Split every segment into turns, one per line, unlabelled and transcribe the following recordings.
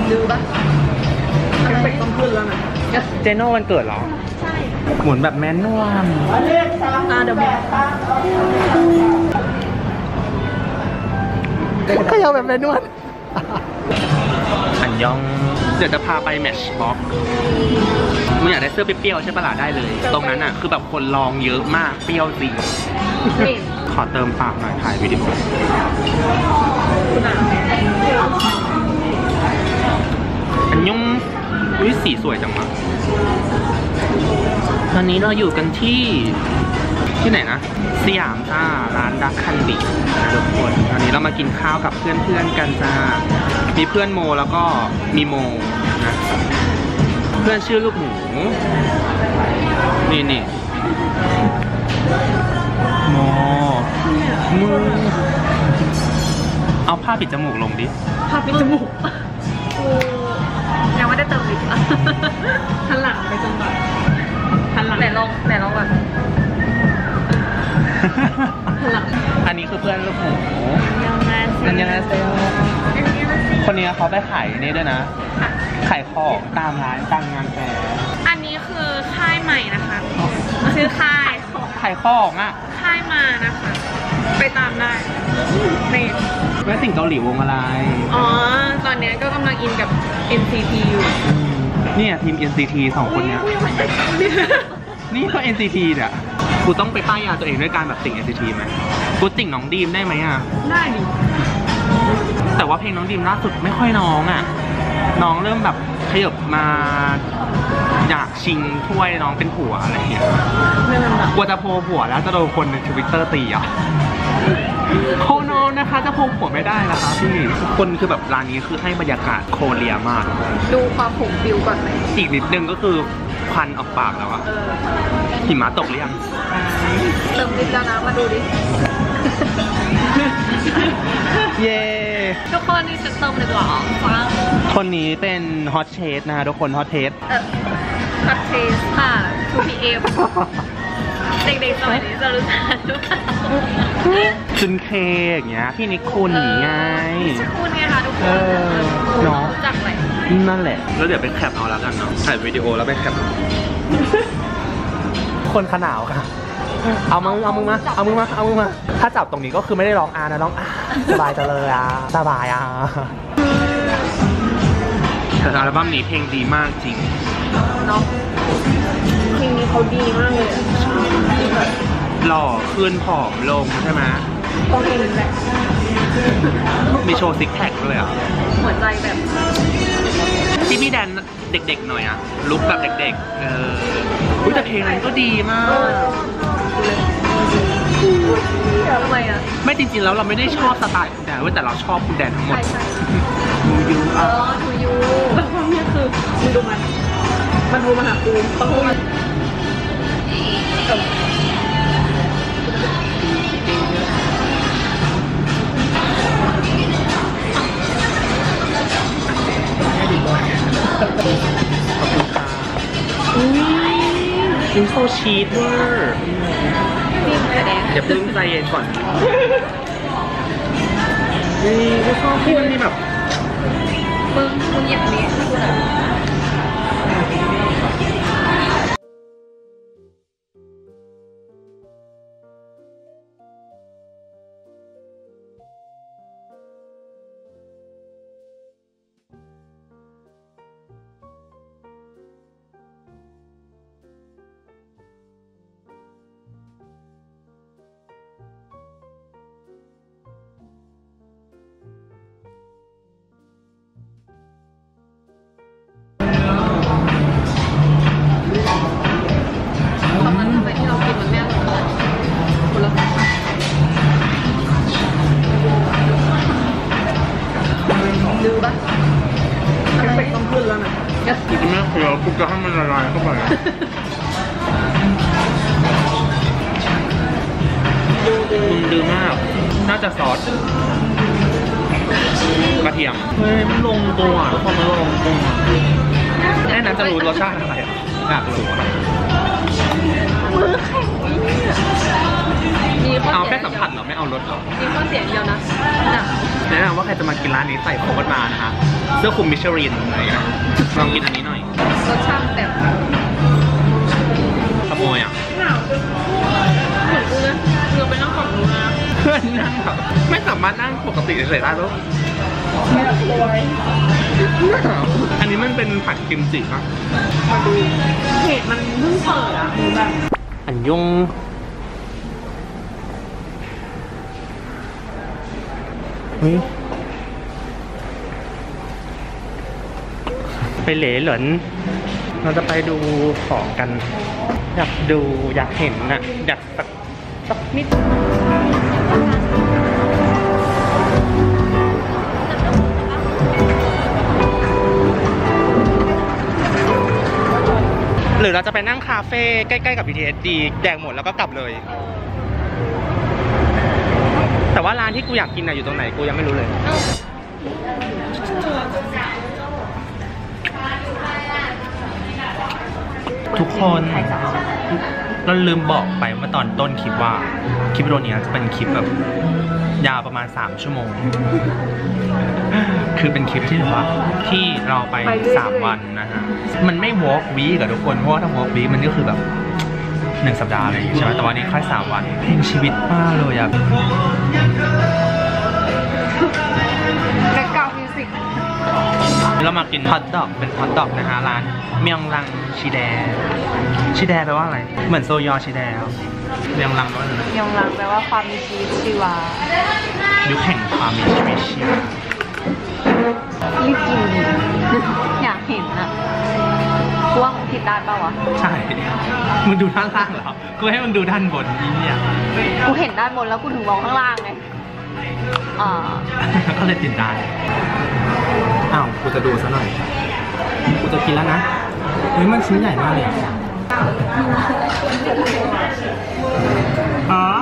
ดูปะ
เอฟเฟกต์ต้องขึ้นแล้วนะเจโน่วันเกิดเหรอ
ใช่
หมุนแบบแมนนวล
เดี๋ยว
ก็ยาวแบบแมนนวลอันยองเดี๋ยวจะพาไปแมชบ็อกมึงอยากได้เสื้อเปรี้ยวใช่ปะล่ะได้เลยตรงนั้นอ่ะคือแบบคนลองเยอะมากเปรี้ยวจริงขอเติมปากหน่อยถ่ายวิดีโออันยองอุ้ยสีสวยจังวะตอนนี้เราอยู่กันที่ไหนนะสยามจ้าร้านดักคันดินะทุกคนตอนนี้เรามากินข้าวกับเพื่อนๆกันจ้ามีเพื่อนโมแล้วก็มีโมนะเพื่อนชื่อลูกหมูนี่โมมือเอาผ้าปิดจมูกลงดิ
ผ้าปิดจมูกยังไม่ได้เติมลิปอ่ะทันหลังไปจนก่อนทันหลังไหนลองแบบ
อันนี้คือเพื่อนลูกหมูนันยังไงเซลคนนี้เขาไปขายนี่ด้วยนะขายของตามร้านตามงานแฟร์
อันนี้คือค่ายใหม่นะคะชื่อค่าย
ขายของอ่ะ
ค่ายมานะคะไปตามได้
แม่ติ่งเกาหลีวงอะไร
อ๋อตอนนี้ก็กำลังอินกับ NCT อยู่
เนี่ยทีม NCT 2 คนเนี้ยนี่ก็ NCT เนี่ยกูต้องไปป้ายยาตัวเองด้วยการแบบติ่ง NCT ไหมกูติ่งน้องดีมได้ไหมอ่ะ
ได้ดิ
แต่ว่าเพลงน้องดีมล่าสุดไม่ค่อยน้องอ่ะน้องเริ่มแบบขยับมาอยากชิงถ้วยน้องเป็นผัวอะไรอย่างเงี้ยกลัวจะโพผัวแล้วจะโดนคนใน Twitter ตีอ่ะโคโนนะคะจะโพผัวไม่ได้นะคะพี่คนคือแบบร้านนี้คือให้บรรยากาศโคเรียมาก
ดูความผงฟิวก่อนไหม
อีกนิดนึงก็คือควันออกปากแล้วอะหิมะตกหรือยัง
เติมลิปแล้วนะมาดูดิ
เย้
ทุกคนนี่ฉันเติมเลยหรอฟัง
คนนี้เป็นฮอตเชสนะคะทุกคนฮอตเชส
ฮอตเชสค่ะ 2PM เด็กๆสมัยนี้จะรู้จักหรือเปล่า
จุนเคอย่างเงี้ยพี่นิคุณอย่างไง
คุณไงคะทุกคน
เนาะ
รู้จักเลย
นั่นแหละแล้วเดี๋ยวไปแคปเอาแล้วกันเนาะถ่ายวิดีโอแล้วไปแคปคนขนาวค่ะเอามือมาถ้าจับตรงนี้ก็คือไม่ได้ร้องอานะร้องอาสบายจังเลยอ่ะสบายอ่ะแต่อัลบั้มนี้เพลงดีมากจริง
เนาะเพลงนี้เขาดีมากเลย
หล่อขึ้นผอมลงใช่ไหม
ต้องเองแหละ
มีโชว์ซิกแพคเลยอ่ะ
หัวใจแบบ
ที่พี่แดนเด็กๆหน่อยอ่ะลุคแบบเด็กๆแต่เพลงนั้นก็ดีมาก
ทำไมอ่ะ
ไม่จริงๆแล้วเราไม่ได้ชอบสไตล์คุณแดนแต่เราชอบคุณแดนทั้งหมด
ทูยูแล้วความนี้คือมึงดูมันโทรมาหากูต้องพูด
ขอบคุณค่ะกินโซชีสเวอร์อย่าเพิ่งใจเย็นก่อนนี่ก็ชอบที่มันมีแบบ
มึงหยิบนี้ให้กูหน่อยดูปะเอฟเฟกต์ต้องขึ้นแล้วนะ
กูจะไม่เคี้ยวกูจะให้มันละลายเข้าไปมึงดื้อมากน่าจะซอสกระเทียมเฮ้ยมันลงตัวทุกคนมันลงตัวแน่นั้นจะรู้รสชาติอะไรอยากรู้
มือแข็งนี่
เอาแค่สัมผัสเหรอไม่เอารสหรอ
มีข้อเสียเดียวนะ
แนะนำว่าใครจะมากินร้านนี้ใส่โค้ดมานะคะสื้อคลุมมิชลินอะไรอย่างเงี้ยลองกินอันนี้หน่อย
รสชาติแบบ
ขโมยอ่ะ
หนาวจนเหมือนกูเลยเราไปนั่งฝั่งนู้นนะ
เพื่อนนั่งแบบไม่สามารถนั่งปกติเฉยๆได้แล้ว
ไม่แบบรวย
อันนี้มันเป็นผัดกิมจิป่ะ
มาดูเพจมันเพิ่งเปิดอ่ะคือแบบ
อันยงเฮ้ยไปเหลเหรินเราจะไปดูของกัน อยากดูอยากเห็นนะอยากสักนิดหรือเราจะไปนั่งคาเฟ่ใกล้ๆกับ BTS ดีแดกหมดแล้วก็กลับเลย แต่ว่าร้านที่กูอยากกินน่ะอยู่ตรงไหนกูยังไม่รู้เลย ทุกคนเราลืมบอกไปเมื่อตอนต้นคลิปว่าคลิปวิดีโอนี้จะเป็นคลิปแบบยาวประมาณ3 ชั่วโมง คือเป็นคลิปที่แบบว่าที่เราไป3 วันนะฮะมันไม่ walk week กับทุกคนเพราะว่าถ้า walk week มันก็คือแบบ1 สัปดาห์อะไรอย่างงี้ใช่ไหมแต่วันนี้แค่3 วันเพลงชีวิตมากเลยอะ
แบ็คกราวด์มิวสิก
เรามากินฮอทดอกเป็นฮอทดอกนะฮะร้านเมียงลังชีแดชีแดแปลว่าอะไรเหมือนโซยอชีแดเมียงลังแปลว่าอะไร
ยองลังแปลว่าความมีชีวิตชีวา
ยุคแห่งความมีชีวิตชีวา
รีบกินดิอยากเห็นอ่ะกูว่ามึงผิดด้านเปล่าวะ
ใช่ มึงดูด้านล่างเหรอ กูให้มึงดูด้านบนนี้เนี่ย
กูเห็นด้านบนแล้วกูถึงมองข้างล่างไง
ก็เลยติดได้อ้าวกูจะดูซะหน่อย กูจะกินแล้วนะ เฮ้ยมันชิ้นใหญ่มากเลยอ๋อ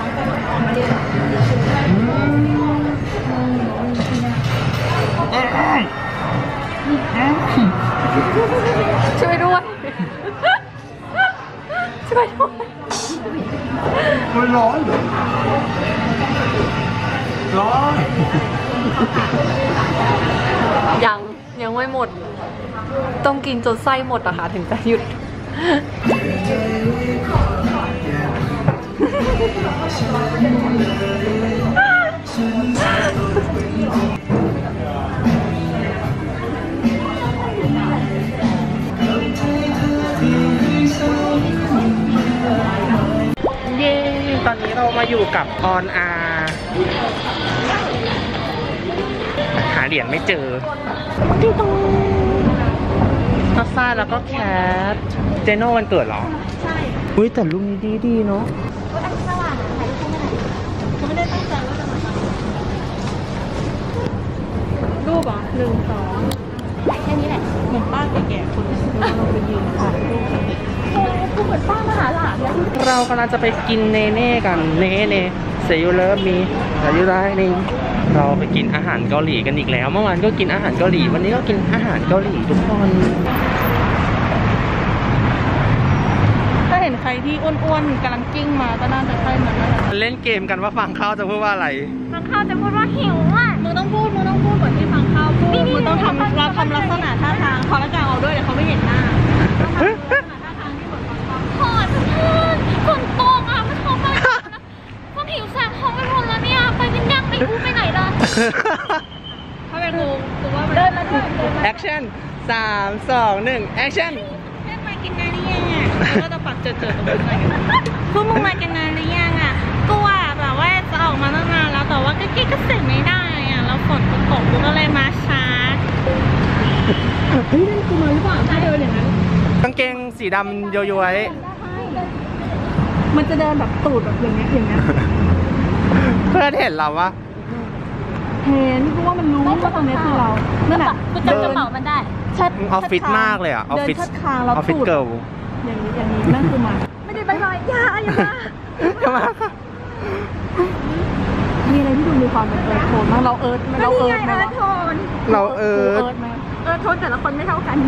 ช่วยด้วย ช่วยด้วย
มันร้อนร้อน
ยังไม่หมด ต้องกินจนไส้หมดอะค่ะถึงจะหยุด
เย้ตอนนี้เรามาอยู่กับออนอาหาเหรียญไม่เจอทัฟซ่าแล้วก็แคทเจโน่วันเกิดเหรอ ใช่อุ้ยแต่รูปนี้ดีเนาะ
รูปอ่ะ1 2แค่นี้แหละเหมือนป้าแก่ๆคนนึงเราไปยืนถ่ายรูปกันกูเหมือนป้ามหาหลานเลย
เรากำลังจะไปกินเนเน่กันเนเน่เซยูเลิฟมีเซยูไลนิ่งเราไปกินอาหารเกาหลีกันอีกแล้วเมื่อวานก็กินอาหารเกาหลีวันนี้ก็กินอาหารเกาหลีทุกคน
ถ้าเห็นใครที่อ้วนๆกำลังกิ้งมาก็น่าจะใช่มันนะ
เล่นเกมกันว่าฟังข้าวจะพูดว่าอะไร
ฟังข้าวจะพูดว่าหิวอ่ะมึงต้องพูดเหมือนที่ฟังข้าวพูดมึงต้องทำเราทำลักษณะท่าทางขอละกางเอาด้วยเดี๋ยวเขาไม่เห็นหน้าขอโทษฝนตกอ่ะไม่ขอฟังความหิวแสบท้องไปหมดแล้วเนี่ยไปกินย่างไปกูไปไหนล่ะถ้าเป็นกูว่าเดินแล้วด้วย
แอคชั่น3 2 1แอคชั่น
เล่นมากินนานหรือยังอ่ะแล้วก็จะปักเจอตรงนี้เลยพวกมึงมากินนานหรือยังอ่ะกูว่าแบบว่าจะออกมาตั้งนานแล้วแต่ว่าก็กิ๊กก็เสร็จไม่ได้อ่ะแล้วฝนตกกูก็เลยมาช้าเฮ้ยนั่นกูมาหรือเปล่าถ้าเดินอย่างนั้น
กางเกงสีดำโยโย่
มันจะเดินแบบตูดแบบอย่างเงี้ย
เพื่อนเห็นเราวะ
เห็นเพราะว่ามันรู้ว่าตรงนี้คือเรานั่นแหละกูจำกระเป๋ามันได้ชัด
ออฟฟิศมากเลยอ่ะออฟฟิศ
ชัดคางเรา
ออฟฟิศ
ตูด
เกิร์ล
อย่างนี้นั่นคือมันไม่ได้บายบายอย่ามาค่ะมีอะไรที่ดูมีความเป็นเอิร์ธโทนบ้างเราเอิร์ธไหมเราเอิร์ธไหม
เราเอิร์ธ
ไหมเอิร์ธโทนแต่ละคนไม่เท่ากัน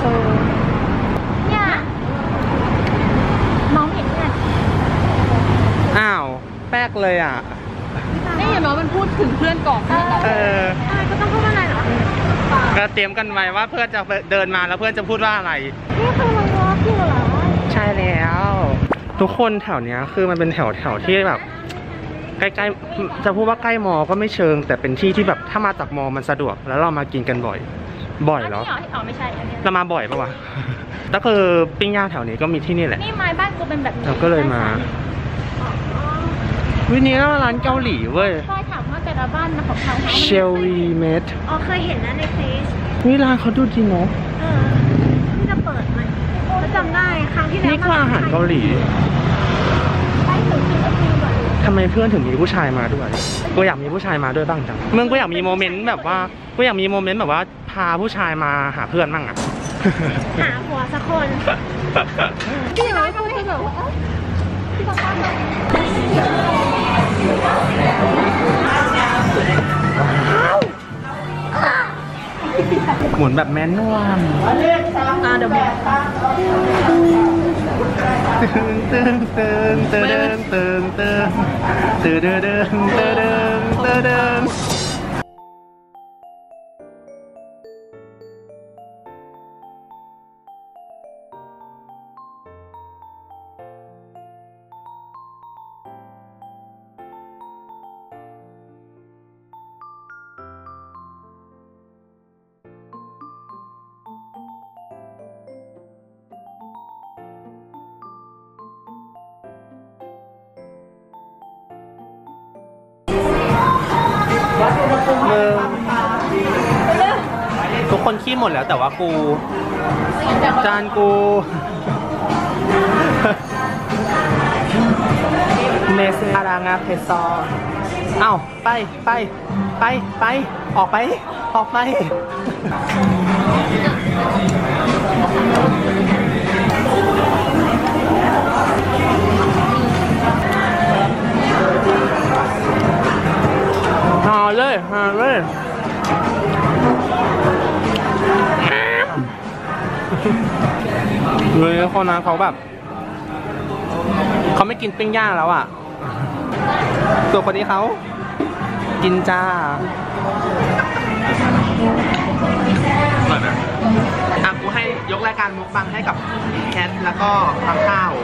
เนี่ยน้องเห็นเนี่ย
อ้าวแป๊กเลยอ่ะ
นี่เห็นไหมมันพูดถึงเพื่อนก่อนก็ต้องพูดว่าอะไรเหรอ
ก็เตรียมกันไว้ว่าเพื่อนจะเดินมาแล้วเพื่อนจะพูดว่าอะไร
นี่คือมันวอล์กอยู่เหรอ
ใช่แล้วทุกคนแถวเนี้ยคือมันเป็นแถวที่แบบใกล้ๆจะพูดว่าใกล้มอก็ไม่เชิงแต่เป็นที่ที่แบบถ้ามาจากมอมันสะดวกแล้วเรามากินกันบ่อยเหรอ
อ๋อไม่ใช่อันนี้
เรามาบ่อยปะวะก็คือปิ้งย่างแถวนี้ก็มีที่นี่แหละ
นี่ไม้บ้านกูเป็นแบบนี้
เราก็เลยมาวินี้ร้านเกาหลีเว้ย
ก็ถามว่าแต่ละบ้านของเขา
เชลวีเมด
อ๋อเคยเห็นนะในเฟซ
นี่ร้านเขาดูดีเนาะ
ที่จะเปิดใหม่ก็จำได้ครั้งที่แล้ว
นี่คืออาหารเกาหลี
ไปถึงที่ก็คือแบบ
ทำไมเพื่อนถึงมีผู้ชายมาด้วยกูอยากมีผู้ชายมาด้วยบ้างจังมึงกูอยากมีโมเมนต์แบบว่ากูอยากมีโมเมนต์แบบว่าพาผู้ชายมาหาเพื่อนบ้างอะ
หาผัวสักคนพี่น้อยก็ไม่แบบว่าพี่ต้องการ
หมุนแบบแมนนวล
เดี๋ยวแม่
ตึงตึงตึงตึงตึงตึงตึงตึงตึงตึงตึงตึงทุกคนขี้หมดแล้วแต่ว่ากูจานกูเมสอารางาเพซอเอ้าไปออกไปหาเลยเลยคนนั้นเขาแบบเขาไม่กินปิ้งย่างแล้วอ่ะตัวคนนี้เขากินจ้าอ่ะกูให้ยกรายการมุกบังให้กับแคทแล้วก็ฟังข้าว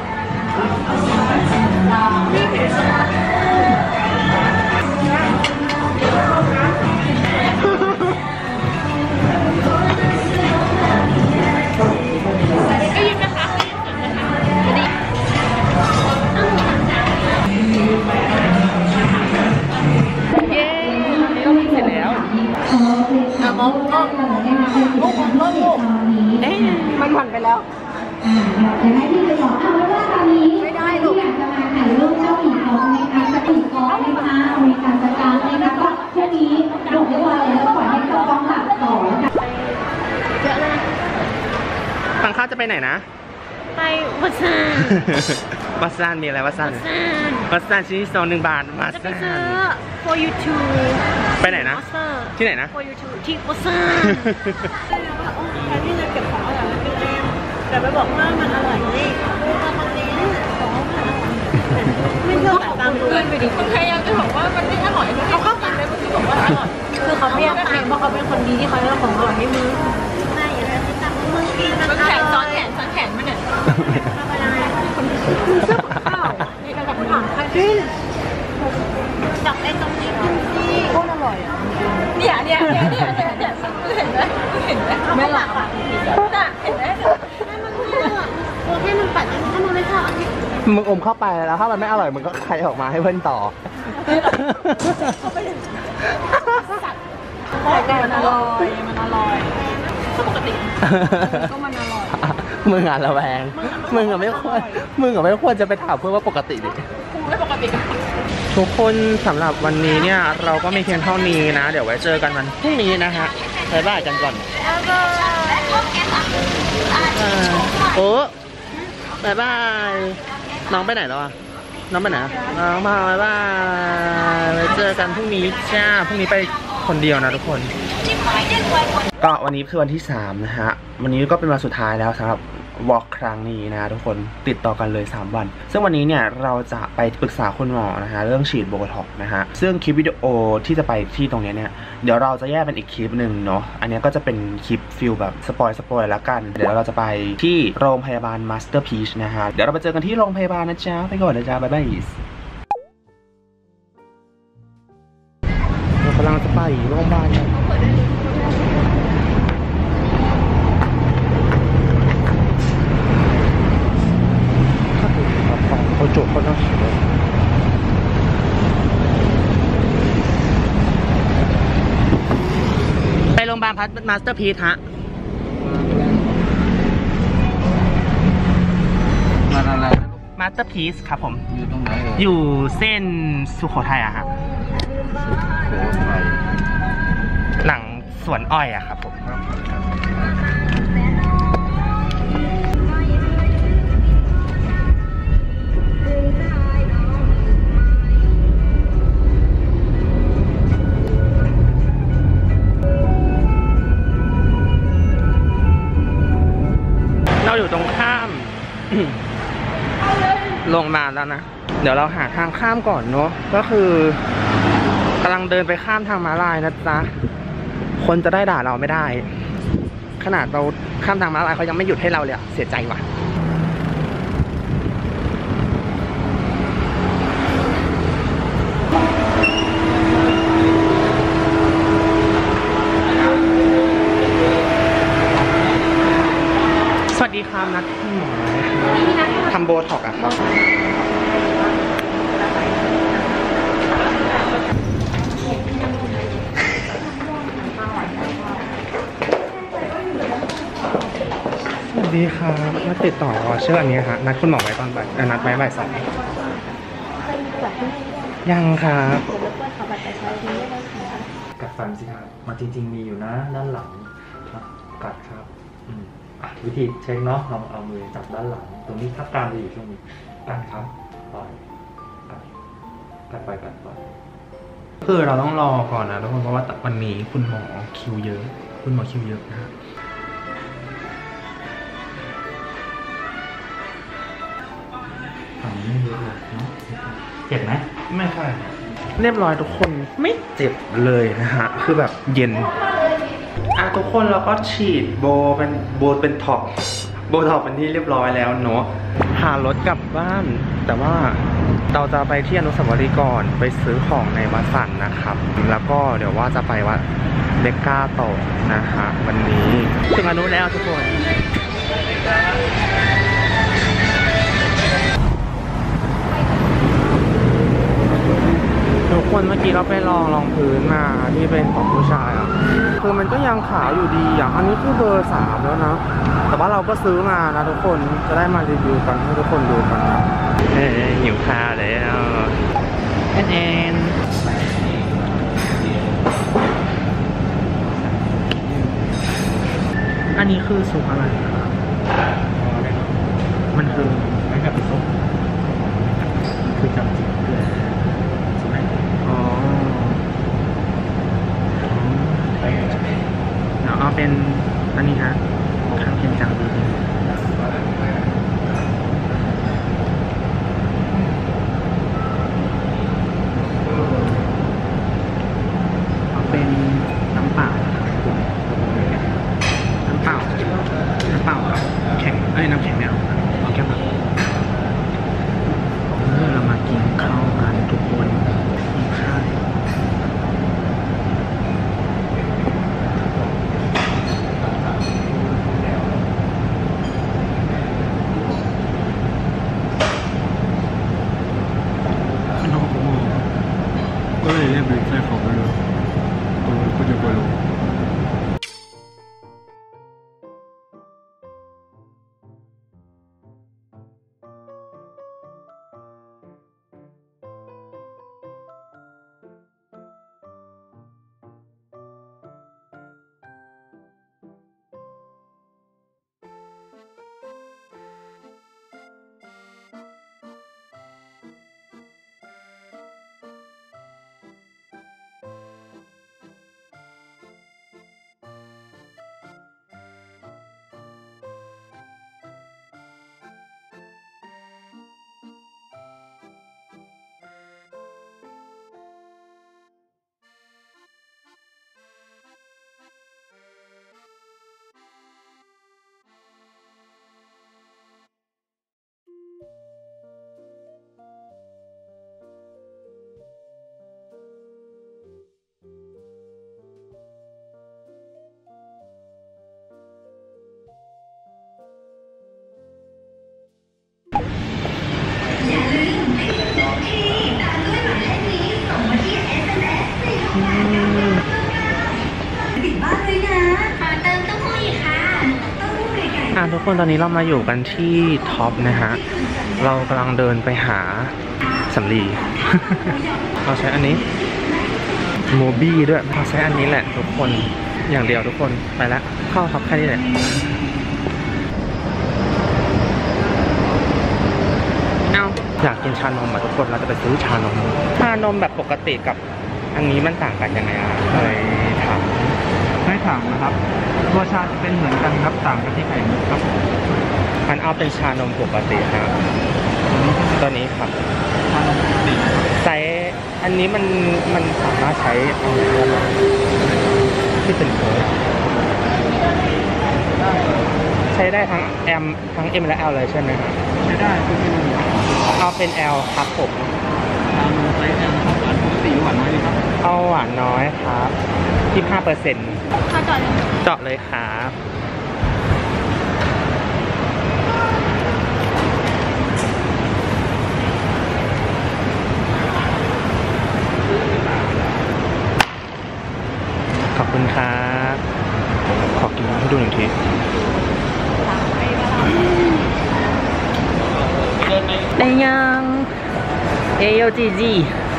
มันผ่านไปแล้ว
จะให้พี่ไปบอกเอาไว้ว่าตอนนี้ไม่ได้ลูกอยากจะมาถ่ายรูปเจ้าหมีของนะคะจะปีกคอนะคะมีการจัดการนะคะก็แค่นี้บอกเรียบร้อยแล้วก็ปล่อยให้เขาฟ้องหลักต่อค่ะ
เยอะเลย
ฟังข้าวจะไปไหนนะ
ไปวัดซาน
วัดซานมีอะไรวัดซานชิ้นที่2 1 บาทวัด
จะไป
ซา
ซื้
น
อ for you to
ไปไหนนะที่ไหนนะ
for you to ที่วัดซานแทนที่จะเก็บของอร่อยแล้วกินเองแต่ไปบอกว่ามันอร่อยนี่บางทีของมันอร่อยไม่เชื่อแต่บางดูไปดิคนพยายามจะบอกว่ามันไม่อร่อยเขาเข้ากันเลยมันคือบอกว่าอร่อยคือเขาไม่อยากทานเพราะเขาเป็นคนดีที่เขาเลือกของอร่อยให้มึงไม่อย่าเลยที่ตักมึงกินมันแขนซ้อนแขนมันเนี่ยมึงเชื่อข้าวในระดับถามใครกินจับไอ้ตรงนี้กินสิโคตรอร่อยอ่ะเนี่ยเห็นไหมไม่หลับอ่ะเห็นไหมตัวแค่มันปัดถ้ามันไม่ชอบ
มึงอมเข้าไปแล้วถ้ามันไม่อร่อยมึงก็ใครออกมาให้เพื่อนต่อ
มันอร่อยก็ปกติก็มันอร่อย
มึงอ่ะระแวงมึงอ่ะไม่ควรจะไปถามเพื่อนว่าปกติดิ
ไม่ปกติ
ทุกคนสำหรับวันนี้เนี่ยเราก็มีเพียงเท่านี้นะเดี๋ยวไว้เจอกันวันพรุ่งนี้นะฮะบ๊ายบายกันก่อนโอ้บ๊ายบายน้องไปไหนแล้วอ่ะน้องไปไหนน้องมาบ๊ายบายไว้เจอกันพรุ่งนี้จ้าพรุ่งนี้ไปคนเดียวนะทุกคนก็วันนี้คือวันที่3นะฮะวันนี้ก็เป็นวันสุดท้ายแล้วสำหรับวอล์กครั้งนี้นะทุกคนติดต่อกันเลย3วันซึ่งวันนี้เนี่ยเราจะไปปรึกษาคุณหมอนะฮะเรื่องฉีดโบท็อกซ์นะฮะซึ่งคลิปวิดีโอที่จะไปที่ตรงนี้เนี่ยเดี๋ยวเราจะแยกเป็นอีกคลิปหนึ่งเนาะอันนี้ก็จะเป็นคลิปฟิลแบบสปอยแล้วกันเดี๋ยวเราจะไปที่โรงพยาบาล Masterpiece นะฮะเดี๋ยวเราไปเจอกันที่โรงพยาบาลนะจ๊ะไปก่อนนะจ๊ะบ๊ายบายเรากำลังจะไปโรงพยาบาลเขาจบเขาต้องไปโรงพยาบาลมาสเตอร์พีซฮะมาอะไรมาสเตอร์พีซครับผมอยู่ตรงไหนอยู่เส้นสุโขทัยอะฮะสุโขทัยหลังสวนอ้อยอะครับผมเราอยู่ตรงข้าม ลงมาแล้วนะ เดี๋ยวเราหาทางข้ามก่อนเนาะก็คือกำลังเดินไปข้ามทางม้าลายนะจ๊ะคนจะได้ด่าเราไม่ได้ขนาดเราข้ามทางม้าลายเขายังไม่หยุดให้เราเลยเสียใจว่ะสวัสดีครับนัดคุณหมอทำโบท็อกซ์อะครับสวัสดีครับมาติดต่อเชื่ออันนี้ฮะนัดคุณหมอไว้ตอนบ่ายนัดไว้บ่าย2ยังครับ
กัดฟันสิครับมาจริงๆมีอยู่นะด้านหลังกัดครับวิธีเช็คเนาะเราเอามือจับด้านหลังตรงนี้ทับกลางจะอยู่ช่วงนี้กัดครับปล่อยกัดไปกัดไป
คือเราต้องรอก่อนนะทุกคนเพราะว่าวันนี้คุณหมอคิวเยอะคุณหมอคิวเยอะนะ
ฝั่งนี้ไม่เยอะเลยเนาะเจ็บไหม
ไม่ค่อยเรียบร้อยทุกคนไม่เจ็บเลยนะฮะคือแบบเย็นทุกคนเราก็ฉีดโบเป็นท็อปโบท็อปเป็นที่เรียบร้อยแล้วเนาะหารถกลับบ้านแต่ว่าเราจะไปที่อนุสาวรีย์ก่อนไปซื้อของในวัดสันนะครับแล้วก็เดี๋ยวว่าจะไปวัดเบกก้าต่อนะฮะวันนี้ถึงอนุแล้วทุกคนทุกคนเมื่อกี้เราไปลองพื้นมาที่เป็นของผู้ชายอ่ะคือมันก็ยังขาวอยู่ดีอ่ะอันนี้คือเบอร์3แล้วนะแต่ว่าเราก็ซื้อมานะทุกคนจะได้มารีวิวกันให้ทุกคนดูกันนะหิวข้าวแล้วแอนอันนี้คือซุปอะไรมันคือไม่กับซุปคือจับจิ้มเกลือเอาเป็นอันนี้ฮะข้างเคียงจังดีเอาเป็นน้ำเปล่าแข็งน้ำแข็งเนี่ยเอาแค่แบบเรามากินข้าวกันทุกคนกินข้าวก็เลยเรียกเป็นไส้ของไปเลยก็จะไปลงทุกคนตอนนี้เรามาอยู่กันที่ท็อปนะฮะเรากำลังเดินไปหาสำลี เราใช้อันนี้โมบี้ด้วยเราใช้อันนี้แหละทุกคนอย่างเดียวทุกคนไปแล้วเข้าท็อปแค่นี้แหละอยากกินชานมทุกคนเราจะไปซื้อชานมแบบปกติกับอันนี้มันต่างกันยังไงเลยถาม
ไม่ถามนะครับตัวชาจะเป็นเหมือนกันครับต่างกันที่ไข่มุกครับ
มันเอาเป็นชานมปกติครับตัวนี้ครับไซส์อันนี้มันสามารถใช้ที่เป็นโค้ดใช้ได้ทั้ง M และ L เลยใช่ไหมครับ
ใช้ได้คือเป็น
เอาเป็น L ครับผม
ไซส์หวานปกติหวานน้อยดีครับ
เอาหวานน้อยครับ25%
เขาจอดเลย
เจาะเลยครับขอบคุณครับขอกินให้ดูหนึ่งทีได้ยังเอโยจีจี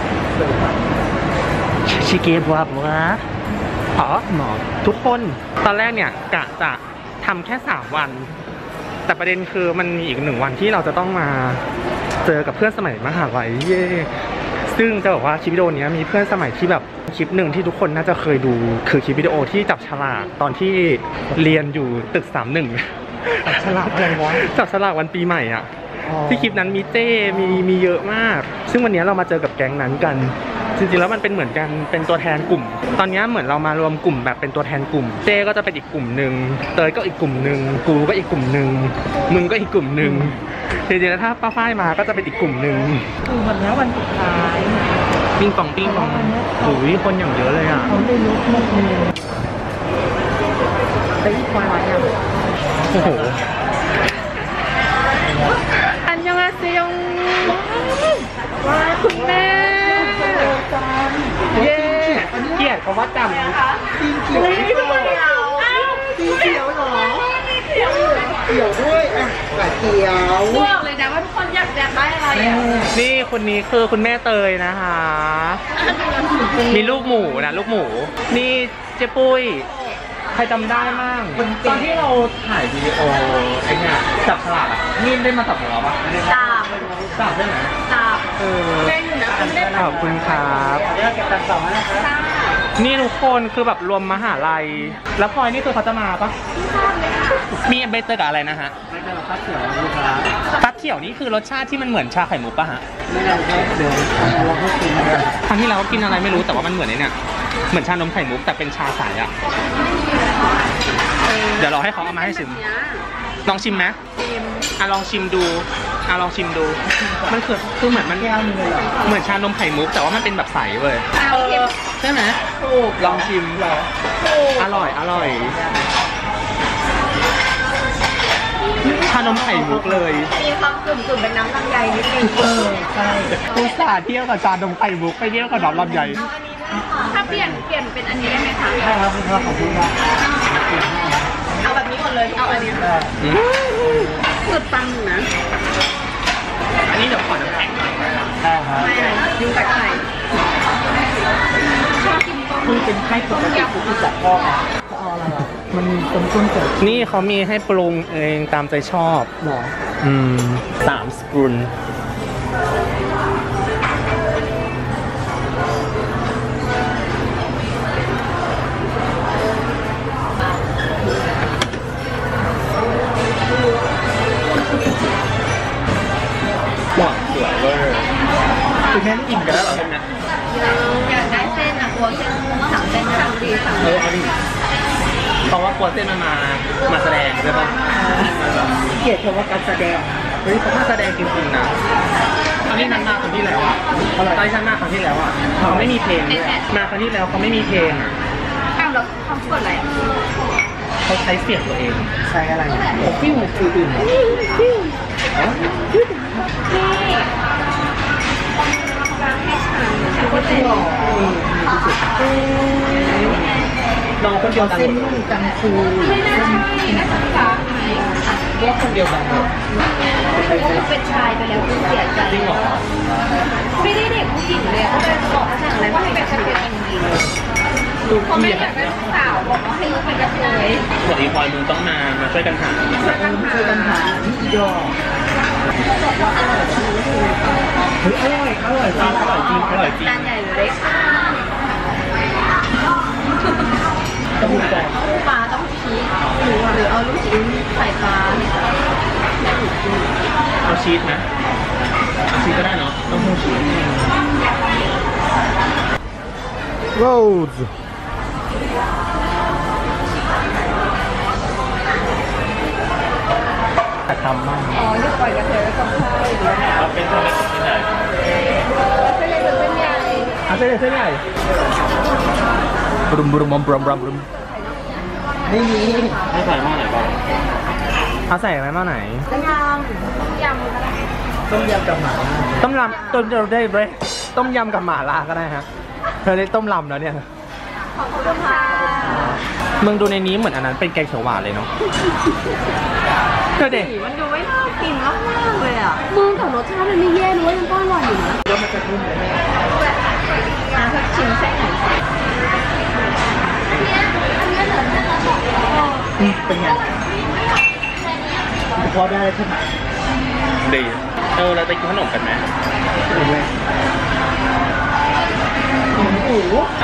ชิเกะบัวอ๋อหมอทุกคนตอนแรกเนี่ยกะจะทำแค่3 วันแต่ประเด็นคือมันมีอีก1 วันที่เราจะต้องมาเจอกับเพื่อนสมัยมหาลัยเย่ซึ่งจะบอกว่าคลิปวิดีโอนี้มีเพื่อนสมัยที่แบบคลิปหนึ่งที่ทุกคนน่าจะเคยดูคือคลิปวิดีโอที่จับฉลากตอนที่เรียนอยู่ตึก31จับฉลากอะไรวะจับฉลากวันปีใหม่อ่ะที่คลิปนั้นมีเต้มีเยอะมากซึ่งวันนี้เรามาเจอกับแก๊งนั้นกันจริงๆแล้วมันเป็นเหมือนกันเป็นตัวแทนกลุ่มตอนนี้เหมือนเรามารวมกลุ่มแบบเป็นตัวแทนกลุ่มเต้ก็จะเป็นอีกกลุ่มหนึ่งเตยก็อีกกลุ่มหนึ่งกูก็อีกกลุ่มหนึ่งมึงก็อีกกลุ่มหนึ่งจริงๆแล้วถ้าป้าฝ้ายมาก็จะเป็นอีกกลุ่มหนึ่ง
วันนี้วันสุดท้าย
ปิ้งปองโอ้ยคนอย่างเยอะเลยอ่ะ
เขาได้ลุกหมดเลยไปที่ควายไว้ยัง
โอ้โห
อันยังมาเซียงคุณแม่
เย้เกลียดเขาว่าจำ
ตีนเขียวตีนเขียวเหรอเขียวด้วยอ่ะไก่เขียว
บอกเลยนะว่าทุกคนอยากได้อะไรอ่ะ
นี่คนนี้คือคุณแม่เตยนะคะมีลูกหมูนะลูกหมูนี่เจ๊ปุ้ยใครจำได้มั่งตอนที่เราถ่ายวิดีโอไอ้เนี่ยจับฉลากอ่ะนี่ได้มาจับของเราปะจับได้ไหม
จับเล่นอยู่นะคุณเล่น
ขอบคุณครับ
เดี๋ยวเก็บตังค์ต่อนะครับ
นี่ทุกคนคือแบบรวมมหาลัยแล้วพลอยนี่คือเขาจะมาปะมีใบเตยกับอะไรนะฮะ
ใบเตยกับฟักเขียวนะครับ
ฟักเขียวนี่คือรสชาติที่มันเหมือนชาไข่มุกปะฮะ
ไม่ได้ครับเดี๋ยวเราก็กิน
ครั้งที่เรากินอะไรไม่รู้แต่ว่ามันเหมือนเนี่ยเหมือนชานมไข่มุกแต่เป็นชาใสอ่ะเดี๋ยวเราให้เขาเอามาให้ชิมลองชิมไหมลองชิมดูลองชิมดูมันคือเหมือนมันเหมือนชานมไข่มุกแต่ว่ามันเป็นแบบใสเว้ยใช่ไหมลองชิมอร่อยชานมไข่มุกเลย
มีความกลุ่มเป็นน้ำลำไยนิดนึง
ใช่
อุตส่าห์เที่ยวกับชานมไข่มุกไปเที่ยวกับน้ำลำไย
ถ้าเปลี่ยนเป็นอันนี้ได้ไหมคะ
ใช่ครับขอบคุณครับ
เอาแบบนี้หมดเลยเอาอันนี้สุดปังนะ
อันนี้เดี๋ยวขอน้ำแข็ง
ใช่ครับ
ยุ่งกับไข่
คุณเป็นไข่ปกติคุณจัดพ่อครับอะไรอ่ะมันมีต้นเกิด
นี่เขามีให้ปรุงเองตามใจชอบ
หรอ
3 สปูนหวานสวยเลย
คือแม่อิ่มกันแล้วเหรอเนี่ย
อยากได้เส้นอ่ะกลัวเส้นสั่งเส้นสั่งดีสั่ง
เอาดิเพราะว่ากลัวเส้นมันมาแสดงใช่ปะ
เกลียดคำว่าการแสดง
เฮ้ยเขามาแสดงจริงๆนะตอนนี้นันมาครั้งที่แล้วอ่ะตอนที่ฉันมาครั้งที่แล้วอ่ะเขาไม่มีเพลงมาครั้งที่แล้วเขาไม่มีเพลงอ่ะ
อ้าวแล้วเขาเปิดอะไร
เขาใช้เสียงตัวเอง
ใช้อะไร
ผมฟิวคืออื่นน้องคนเดียวกัน
เส้นนุ่มจังคู
ไม่น่าใช่นะคะ
พวกคนเดียวกันเหรอ
เป็นชายไปแล้วคือเสียใจ
จริงเหรอ
ไม่ได้เด็กผู้หญิงเลยเขาเลยบอกสั่งเลยว่าให้เป็นกระเทยจริง
ดู
ๆเขาไม่อยากได้ลูกสาวบอกว่าให้ลูกเป็นกระเทย
ส่วนอีพลอยมึงต้องมาช่วยกันหา
คือปัญหาที่ยอดเฮ้ยอร่อยจริง
อร่อยจริงอร่อยจริง
จานใหญ่หรือเล็ก
ต้องมีแต่
ปลาต้องชีสหรือเอาลูกชิ้นใส่ปลา
เอาชีสไหมชีสก็ได้เนาะต้องพูดชีส
โรส
แต่ทำบ้าง
อ๋อจะปล่อยกระเทยไว้กับข้าวหรือ
เราเป็นตัวเล็กที่ไหน
ไม่เลยหรือเป็นใหญ่
เอาเส้นใหญ่เส้นใหญ่บรุมบรุมบรุมบรุมบรุม
ไม่มี
ให้ใส่หม้อไหนบ้างเอาใส่ไหมหม้อไหน
ต้มยำก็ได้
ต้มยำกับหมา
ต้มยำต้มเราได้เว้ยต้มยำกับหม่าล่าก็ได้ฮะเธอได้ต้มลำแล้วเนี่ย
ขอบคุณค่ะ
มึงดูในนี้เหมือนอันนั้นเป็นแกงเขียวหวานเลยเนาะเธอเด็ก
มันดูไม่น่ากินมากๆเลยอ่ะมึงแต่รสชาติมันไม่แย่นะว่ายังก็อร่อยอยู่นะ
แล้วมันจะนุ่มเลยแม่
สักชิ้นแค่ไหน
เป็นไงพอได้ใช่ไหม
ดีเราไปกินขนมกันไหม
ถูกไหมโอ้โห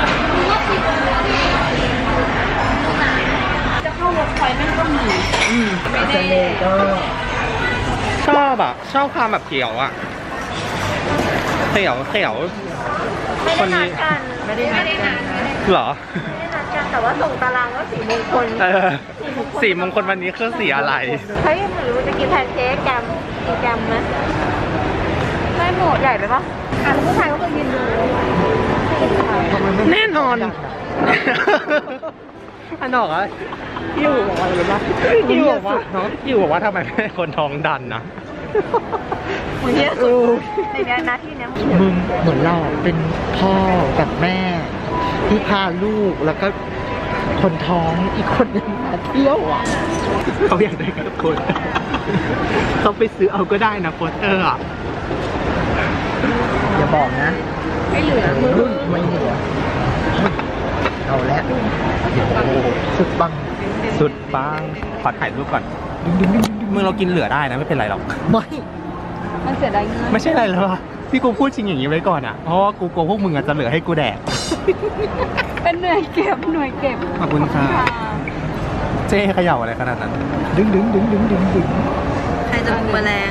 จะเข้าเวิร์กพอยต์นั่นก็มีไม่
เส
ได้
น่ห์ก็
ชอบอะชอบความแบบเขียวอะเขียวคนนี้
ไม่ได้นัดกัน
เหรอ
ไม่ได้นัดกันแต่ว่าส่งตารางว่าสีมงคล
สีมงคลวันนี้คือสีอะไร
เฮ้ยหรือจะกินแพนเค้กแกมกินแกมไหมไม่หมดใหญ่ไปปะอ่ะผู้ชายก็เคยยืนดู
แน่นอนอันดอกอะยูบอกว่าอะไรรู้ปะยูบอกว่าทำไมไม่ให้คนท้องดันนะ
มึงเยอะสุดในนี้นะที่เนี้ย
มึงเหมือนเราเป็นพ่อกับแม่ ที่พาลูกแล้วก็คนท้องอีกคนนึงมาเที่ยวอ่ะ
เขาอยากได้กับคนเขาไปซื้อเอาก็ได้นะโปสเตอร์อะ
อย่าบอกนะ
ไม่เหลือมือ
ไม่เหลือเอาแล้วสุดบัง
สุดปังขอถ่ายรูปก่อนมึงเรากินเหลือได้นะไม่เป็นไรหรอก
ไม่
มันเสียดายเงิน
ไม่ใช่อะไรเลยวะพี่กูพูดจริงอย่างนี้ไว้ก่อนอ่ะเพราะว่ากูกลัวพวกมึงอาจจะเหลือให้กูแดก
เป็นหน่วยเก็บ
ขอบคุณค่ะเจ๊เขย่าอะไรขนาดนั้น
ดึง
ใครจะแมลง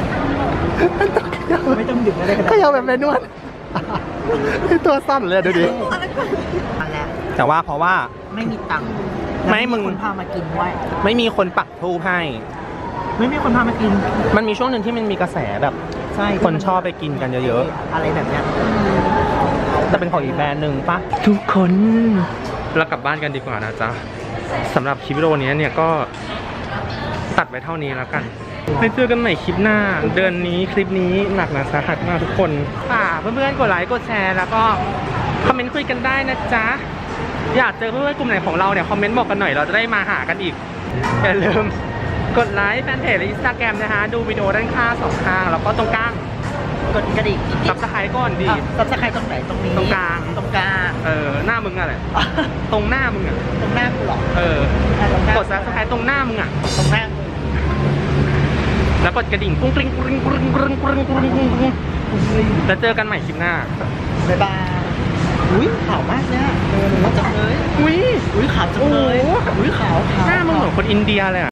ไม่ต้องดึงอะไรกัน
เขย่าแบบแมนนวลตัวสั้นเลยดูดิ
มาแล้ว
แต่ว่าเพราะว่า
ไม่มีตังค์
ไม่มึง
คนพามากินไว้
ไม่มีคนปักธูปให้
ไม่มีคนพามากิน
มันมีช่วงหนึ่งที่มันมีกระแสแบบ
ใช่
คนชอบไปกินกันเยอะ
อะไรแบบเนี้ย
ๆแต่เป็นของอีกแบรนด์หนึ่งปะทุกคนเรากลับบ้านกันดีกว่านะจ๊ะสำหรับคลิปวิดีโอนี้เนี่ยก็ตัดไว้เท่านี้แล้วกันไปเจอกันใหม่คลิปหน้า เดือนนี้คลิปนี้หนักหนาสาหัสมากทุกคนฝากเพื่อนๆกดไลค์กดแชร์แล้วก็คอมเมนต์คุยกันได้นะจ๊ะอยากเจอเพื่อนๆกลุ่มไหนของเราเนี่ยคอมเมนต์บอกกันหน่อยเราจะได้มาหากันอีกอย่าลืมกดไลค์แฟนเพจและ Instagram นะคะดูวิดีโอด้านข้างสองข้างแล้วก็ตรงกลาง
กดกระดิ่ง
ซับสไครต์ก่อนดี
ซับสไครต์ตรงไหนตรงนี้
ตรงกลาง
ตรงกลาง
หน้ามึงอะไรตรงหน้ามึงอ่ะ
ตรงหน้ากูหรอก
ดซับสไครต์ตรงหน้ามึงอ่ะ
ตรงหน้ากู
แล้วกดกระดิ่งกุ้งกริ้งกริ้งกริ้งกริ้งกริ้งกริ้งกริ้งแล้วเจอกันใหม่คลิปหน้า
บ๊ายบายอุ้ยขาวมากเนี่ยหนูจังเลย
อุ้ย
อุ้ยขาวจังเลย อุ้ยขาว
หน้ามึงเหมือนคนอินเดียเลยอะ